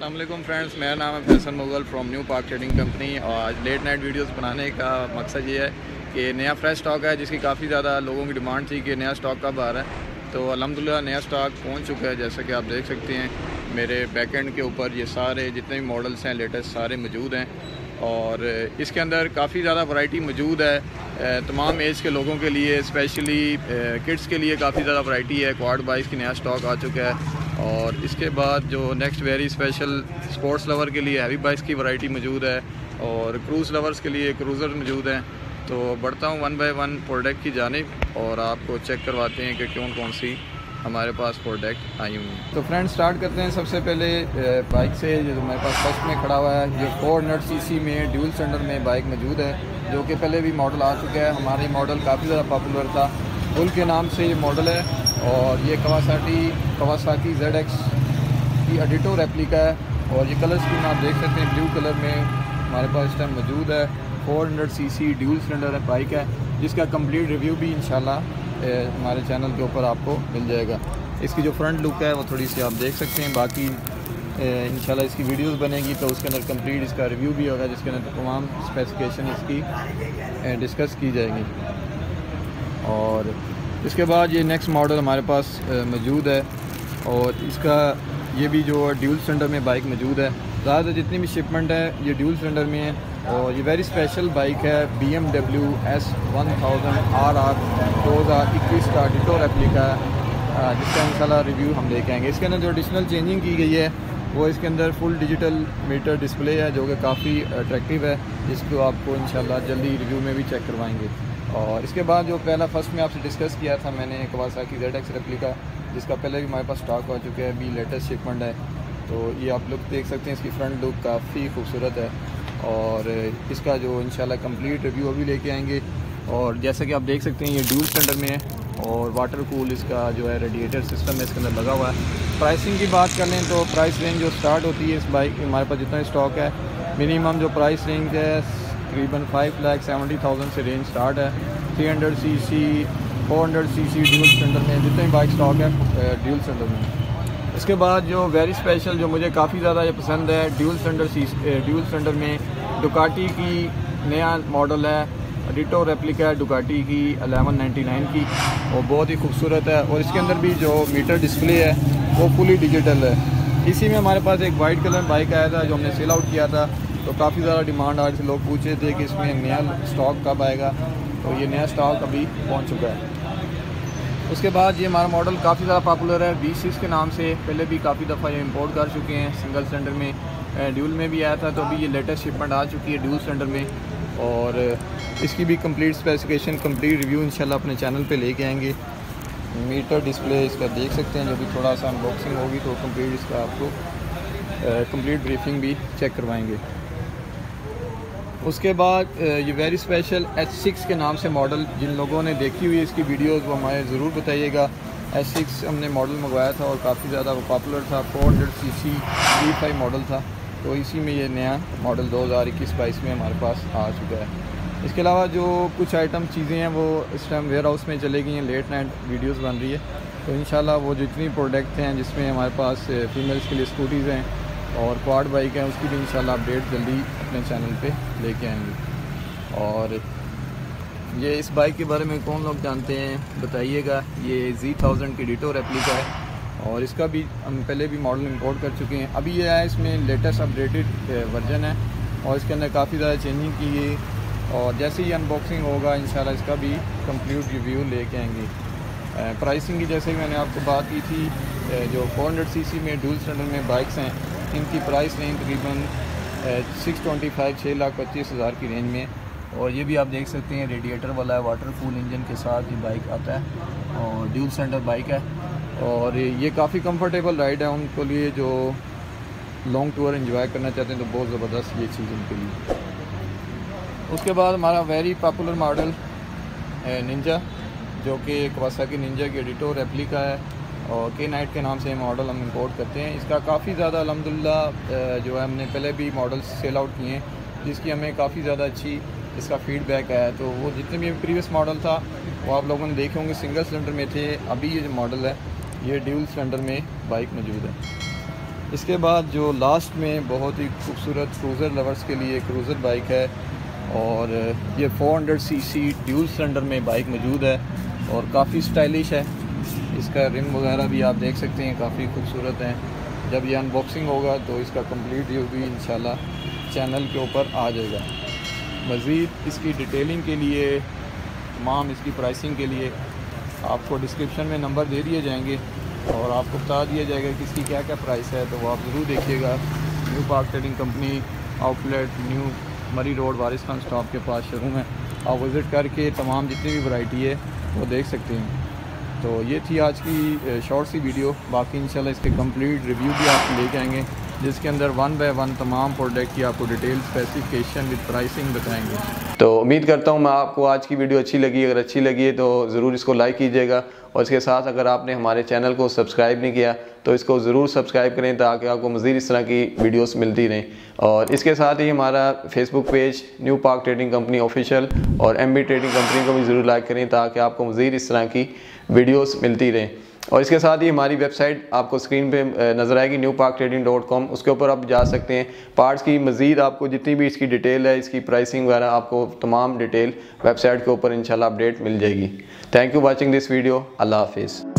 अस्सलाम वालेकुम फ्रेंड्स, मेरा नाम है Faisal Mughal from new park trading company. और आज लेट नाइट वीडियोस बनाने का मकसद ये है कि नया फ्रेश स्टॉक है जिसकी काफ़ी ज़्यादा लोगों की डिमांड थी कि नया स्टॉक कब आ रहा है। तो अल्हम्दुलिल्लाह नया स्टॉक पहुंच चुका है। जैसा कि आप देख सकते हैं मेरे बैक एंड के ऊपर ये सारे जितने भी मॉडल्स हैं लेटेस्ट सारे मौजूद हैं। और इसके अंदर काफ़ी ज़्यादा वैरायटी मौजूद है तमाम एज के लोगों के लिए, स्पेशली किड्स के लिए काफ़ी ज़्यादा वैरायटी है। क्वाड बाइक्स की नया स्टॉक आ चुका है। और इसके बाद जो next very special sports lover के लिए हैवी बाइक्स की वैरायटी मौजूद है और क्रूज़ लवर्स के लिए क्रूज़र मौजूद हैं। तो बढ़ता हूँ वन बाय वन प्रोडक्ट की जानिब और आपको चेक करवाते हैं कि कौन सी हमारे पास प्रोडक्ट आई हुई हैं। तो फ्रेंड्स स्टार्ट करते हैं सबसे पहले बाइक से जो हमारे पास फर्स्ट में खड़ा हुआ है। ये 400 सीसी में ड्यूल सिलेंडर में बाइक मौजूद है जो कि पहले भी मॉडल आ चुका है। हमारी मॉडल काफ़ी ज़्यादा पॉपुलर था, बुल के नाम से ये मॉडल है। और ये कवासाकी ZX की एडिटो रेप्लिका है। और ये कलर स्कीम आप देख सकते हैं, ब्लू कलर में हमारे पास इस टाइम मौजूद है। 400 सीसी ड्यूल सिलेंडर बाइक है जिसका कंप्लीट रिव्यू भी इंशाल्लाह हमारे चैनल के ऊपर आपको मिल जाएगा। इसकी जो फ्रंट लुक है वो थोड़ी सी आप देख सकते हैं। बाकी इंशाल्लाह इसकी वीडियोस बनेगी तो उसके अंदर कंप्लीट इसका रिव्यू भी होगा जिसके अंदर तमाम स्पेसिफिकेशन इसकी डिस्कस की जाएगी। और इसके बाद ये नेक्स्ट मॉडल हमारे पास मौजूद है और इसका ये भी जो ड्यूल सिलेंडर में बाइक मौजूद है। ज़्यादातर जितनी भी शिपमेंट है ये ड्यूल सिलेंडर में है। और ये वेरी स्पेशल बाइक है, BMW S1000 RR 2021 का डिटो रेप्लिका है जिसका इंशाल्लाह रिव्यू हम लेके आएंगे। इसके अंदर जो एडिशनल चेंजिंग की गई है वो इसके अंदर फुल डिजिटल मीटर डिस्प्ले है जो कि काफ़ी अट्रैक्टिव है, जिसको आपको इंशाल्लाह जल्दी रिव्यू में भी चेक करवाएंगे। और इसके बाद जो पहला फर्स्ट में आपसे डिस्कस किया था मैंने कवासाकी ZX रेप्लिका, जिसका पहले भी हमारे पास स्टॉक आ चुका है, अभी लेटेस्ट शिपमेंट है। तो ये आप लोग देख सकते हैं, इसकी फ्रंट लुक काफ़ी खूबसूरत है और इसका जो इंशाल्लाह कंप्लीट रिव्यू अभी लेके आएंगे। और जैसा कि आप देख सकते हैं ये ड्यूल सिलेंडर में है और वाटर कूल इसका जो है रेडिएटर सिस्टम है इसके अंदर लगा हुआ है। प्राइसिंग की बात कर लें तो प्राइस रेंज जो स्टार्ट होती है इस बाइक हमारे पास जितना स्टॉक है, मिनिमम जो प्राइस रेंज है तकरीबन 5,70,000 से रेंज स्टार्ट है। 300 सीसी 400 सीसी ड्यूल सिलेंडर में जितने बाइक स्टॉक है ड्यूल सिलेंडर में। इसके बाद जो वेरी स्पेशल जो मुझे काफ़ी ज़्यादा ये पसंद है ड्यूल सिलेंडर में डुकाटी की नया मॉडल है, डिटो रेप्लिका है डुकाटी की 1199 की और बहुत ही खूबसूरत है। और इसके अंदर भी जो मीटर डिस्प्ले है वो फुली डिजिटल है। इसी में हमारे पास एक वाइट कलर बाइक आया था जो हमने सेल आउट किया था, तो काफ़ी ज़्यादा डिमांड आ रही थी, लोग पूछ रहे थे कि इसमें नया स्टॉक कब आएगा। तो ये नया स्टॉक अभी पहुंच चुका है। उसके बाद ये हमारा मॉडल काफ़ी ज़्यादा पॉपुलर है V6 के नाम से, पहले भी काफ़ी दफ़ा ये इंपोर्ट कर चुके हैं। सिंगल सिलेंडर में ड्यूल में भी आया था, तो अभी ये लेटेस्ट शिपमेंट आ चुकी है ड्यूल सिलेंडर में। और इसकी भी कंप्लीट स्पेसिफिकेशन कंप्लीट रिव्यू इंशाल्लाह अपने चैनल पे लेके आएंगे। मीटर डिस्प्ले इसका देख सकते हैं, जो भी थोड़ा सा अनबॉक्सिंग होगी तो कंप्लीट इसका आपको कंप्लीट ब्रीफिंग भी चेक करवाएंगे। उसके बाद ये वेरी स्पेशल S6 के नाम से मॉडल, जिन लोगों ने देखी हुई है इसकी वीडियोस वो हमारे ज़रूर बताइएगा। S6 हमने मॉडल मंगवाया था और काफ़ी ज़्यादा वो पॉपुलर था, 400 सीसी E5 मॉडल था। तो इसी में ये नया मॉडल 2021-22 में हमारे पास आ चुका है। इसके अलावा जो कुछ आइटम चीज़ें हैं वो इस टाइम वेयर हाउस में चले गई हैं, लेट नाइट वीडियोस बन रही है। तो इंशाल्लाह वो जितनी प्रोडक्ट हैं जिसमें हमारे पास फीमेल्स के लिए स्कूटीज़ हैं और क्वाड बाइक हैं उसकी भी इंशाल्लाह अपडेट जल्दी अपने चैनल पे लेके आएंगे। और ये इस बाइक के बारे में कौन लोग जानते हैं बताइएगा। ये Z1000 की डिटो रेप्लिका है और इसका भी हम पहले भी मॉडल इंपोर्ट कर चुके हैं। अभी ये है इसमें लेटेस्ट अपडेटेड वर्जन है और इसके अंदर काफ़ी ज़्यादा चेंजिंग की गई। और जैसे ही अनबॉक्सिंग होगा इंशाल्लाह इसका भी कंप्लीट रिव्यू लेके आएंगे। प्राइसिंग की जैसे ही मैंने आपको बात की थी, जो 400 सीसी में ड्यूल सिलेंडर में बाइक्स हैं इनकी प्राइस रेंज तकरीबन 6,25,00,000 की रेंज में। और ये भी आप देख सकते हैं रेडिएटर वाला है, वाटर कूल इंजन के साथ ये बाइक आता है और ड्यूल सिलेंडर बाइक है। और ये काफ़ी कंफर्टेबल राइड है उनको लिए जो लॉन्ग टूर एंजॉय करना चाहते हैं, तो बहुत ज़बरदस्त ये चीज़ उनके लिए। उसके बाद हमारा वेरी पॉपुलर मॉडल निंजा, जो कि कवासाकी निंजा की डिटो रेप्लिका है और K-नाइट के नाम से मॉडल हम इंपोर्ट करते हैं। इसका काफ़ी ज़्यादा अल्हम्दुलिल्लाह जो है हमने पहले भी मॉडल्स सेल आउट किए हैं जिसकी हमें काफ़ी ज़्यादा अच्छी इसका फीडबैक आया। तो वो जितने भी प्रीवियस मॉडल था वो आप लोगों ने देखे होंगे सिंगल सिलेंडर में थे। अभी ये जो मॉडल है ये ड्यूल सिलेंडर में बाइक मौजूद है। इसके बाद जो लास्ट में बहुत ही खूबसूरत क्रूज़र लवर्स के लिए क्रूज़र बाइक है, और ये 400 सीसी ड्यूल सिलेंडर में बाइक मौजूद है और काफ़ी स्टाइलिश है। इसका रिम वगैरह भी आप देख सकते हैं, काफ़ी खूबसूरत हैं। जब ये अनबॉक्सिंग होगा तो इसका कंप्लीट व्यू भी इंशाल्लाह चैनल के ऊपर आ जाएगा। मज़ीद इसकी डिटेलिंग के लिए, तमाम इसकी प्राइसिंग के लिए आपको डिस्क्रिप्शन में नंबर दे दिए जाएंगे और आपको बता दिया जाएगा कि इसकी क्या क्या प्राइस है। तो वो आप ज़रूर देखिएगा। New park trading company outlet new Murree road Waris Khan stop के पास शोरूम है। आप विज़िट करके तमाम जितनी भी वैरायटी है वो देख सकते हैं। तो ये थी आज की शॉर्ट सी वीडियो। बाकी इंशाल्लाह इसके कंप्लीट रिव्यू भी आपको लेके आएंगे, जिसके अंदर 1 बाय 1 तमाम प्रोडक्ट की आपको डिटेल स्पेसिफिकेशन विद प्राइसिंग बताएंगे। तो उम्मीद करता हूँ मैं आपको आज की वीडियो अच्छी लगी। अगर अच्छी लगी है तो ज़रूर इसको लाइक कीजिएगा, और इसके साथ अगर आपने हमारे चैनल को सब्सक्राइब नहीं किया तो इसको ज़रूर सब्सक्राइब करें, ताकि आपको मज़ीद इस तरह की वीडियोस मिलती रहें। और इसके साथ ही हमारा Facebook page new park trading company official और MB ट्रेडिंग कंपनी को भी ज़रूर लाइक करें, ताकि आपको मज़ीद इस तरह की वीडियोस मिलती रहें। और इसके साथ ही हमारी वेबसाइट आपको स्क्रीन पे नज़र आएगी newparktrading.com, उसके ऊपर आप जा सकते हैं। पार्ट्स की मज़ीद आपको जितनी भी इसकी डिटेल है, इसकी प्राइसिंग वगैरह, आपको तमाम डिटेल वेबसाइट के ऊपर इंशाल्लाह अपडेट मिल जाएगी। Thank you watching this video. अल्लाह हाफिज़।